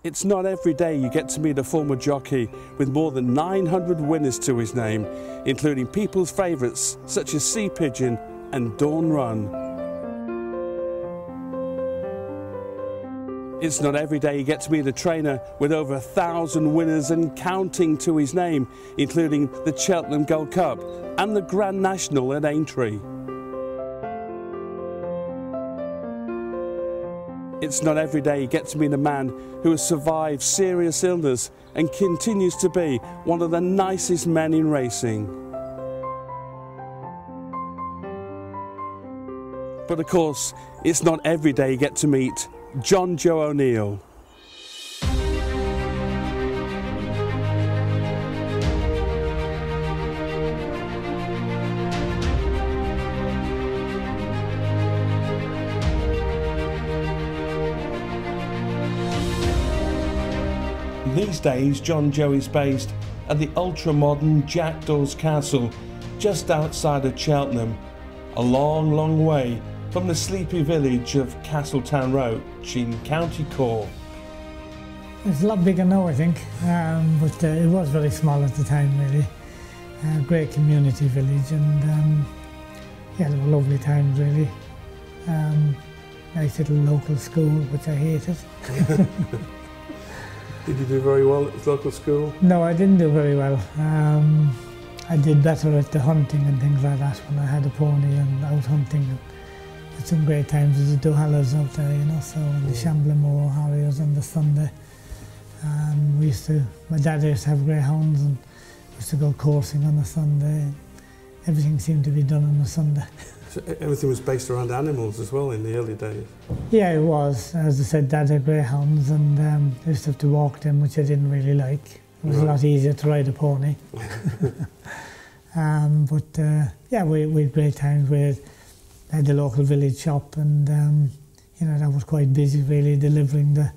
It's not every day you get to meet a former jockey with more than 900 winners to his name, including people's favourites such as Sea Pigeon and Dawn Run. It's not every day you get to meet a trainer with over 1,000 winners and counting to his name, including the Cheltenham Gold Cup and the Grand National at Aintree. It's not every day you get to meet a man who has survived serious illness and continues to be one of the nicest men in racing. But of course, it's not every day you get to meet John Joe O'Neill. These days, John Joe is based at the ultra-modern Jackdaws Castle, just outside of Cheltenham, a long, long way from the sleepy village of Castletown Roach in County Cork. It's a lot bigger now, I think, but it was very small at the time, really. Great community village, and yeah, they were lovely times, really. Nice little local school, which I hated. Did you do very well at the local school? No, I didn't do very well. I did better at the hunting and things like that when I had a pony and out hunting. Had some great times with the Duhallers out there, you know, so the Shamblemore Harriers on the Sunday. We used to, my dad used to have greyhounds and used to go coursing on a Sunday. Everything seemed to be done on a Sunday. So everything was based around animals as well in the early days? Yeah, it was. As I said, Dad had greyhounds and I used to have to walk them, which I didn't really like. It was a lot easier to ride a pony. Yeah, we had great times. We had the local village shop and you know, that was quite busy really, delivering the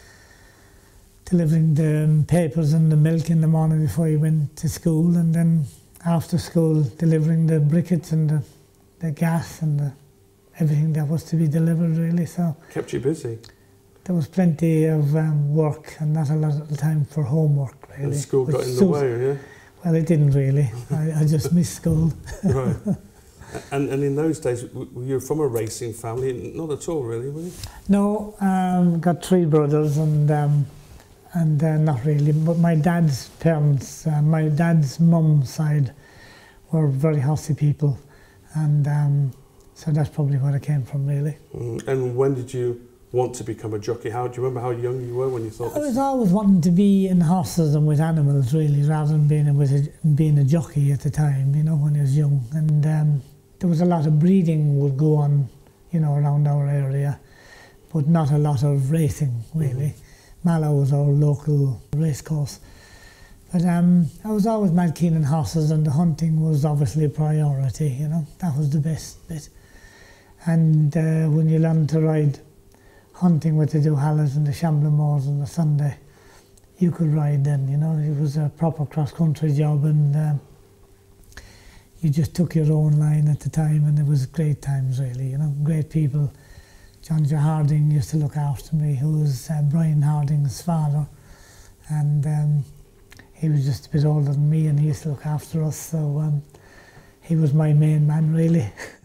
papers and the milk in the morning before you went to school, and then after school delivering the briquettes and the gas and everything that was to be delivered, really. So kept you busy. There was plenty of work and not a lot of time for homework, really. And school got in the way, yeah? Well, it didn't really. I just missed school. Right. And in those days, were you from a racing family? Not at all, really, were you? No, got 3 brothers and not really. But my dad's parents, my dad's mum's side, were very horsey people. And so that's probably where I came from, really. And when did you want to become a jockey? Do you remember how young you were when you thought? I was always wanting to be in horses and with animals, really, rather than being a jockey at the time, you know, when I was young. And there was a lot of breeding would go on, you know, around our area, but not a lot of racing, really. Mallow was our local racecourse. But I was always mad keen on horses, and the hunting was obviously a priority, you know. That was the best bit. And when you learn to ride hunting with the Duhallers and the Shamblemores on the Sunday, you could ride then, you know. It was a proper cross-country job, and you just took your own line at the time, and it was great times, really, you know. Great people. John Joe Harding used to look after me, who was Brian Harding's father, and he was just a bit older than me, and he used to look after us, so he was my main man, really.